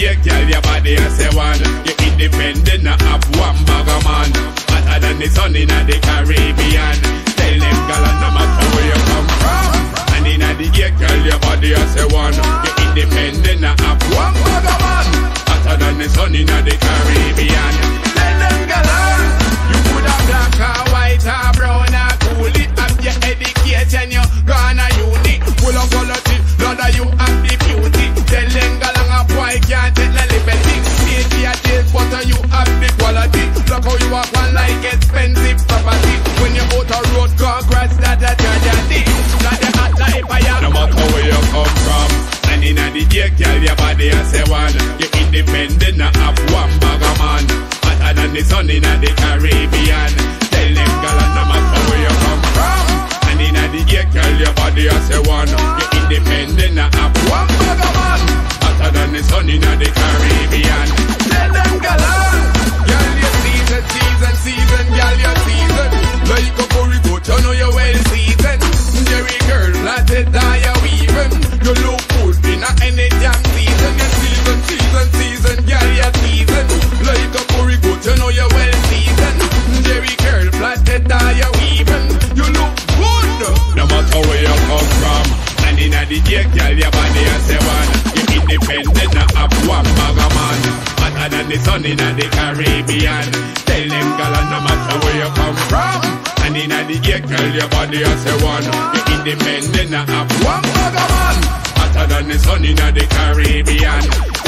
day, girl, your body I say one. You independent, not have one bag of man. Hotter than the sun in the Caribbean. Tell them, Gallang, no matter where you come from. And in the day, girl, your body I say one. You independent, not have one bag of man. Hotter than the sun in the Caribbean. Tell them, Gallang, you could have black or white or brown or cool it. Have your education, you gone a uni. Full of quality, none of you have the beauty. Tell them, Gallang, a boy can't take the liberty. Take your taste, but you have the quality. Look how you walk one like expensive property. When you out a road, congrats, that a tragedy. Not the hot like fire. No matter where you come from. And in the day, girl, your body I say one. You independent, not have one bag of man. Hotter than the sun in the Caribbean. Tell them, Gallang, no matter where you come from. And in the day, girl, your body I say one. You independent, not have one bag of man. Hotter than the sun in the Caribbean. Tell them, Gallang, girl, you season, girl, you season. Like a curry goat, you know you well seasoned. Jerry girl, flatted tie you weaving. You look good in any damn season. You season, girl, you season. Like a curry goat, you know you well seasoned. Jerry girl, flatted tie you weaving. You look good, no matter where you come from. And in the day, girl, your body I say one. You independent, not have one bag of man. Hotter than the sun in the Caribbean. Tell them, Gallang, no matter where you come from. And in the day, girl, your body I say one. You independent, not have one bag of man. Hotter than the sun in the Caribbean.